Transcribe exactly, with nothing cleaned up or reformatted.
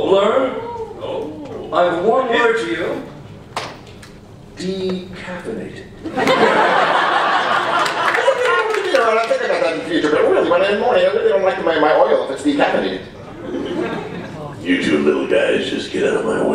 Learn. Oh. I have one word to you. Decaffeinated. I think about that in the future, but really, when in the morning, I really don't like my, my oil if it's decaffeinated. You two little guys just get out of my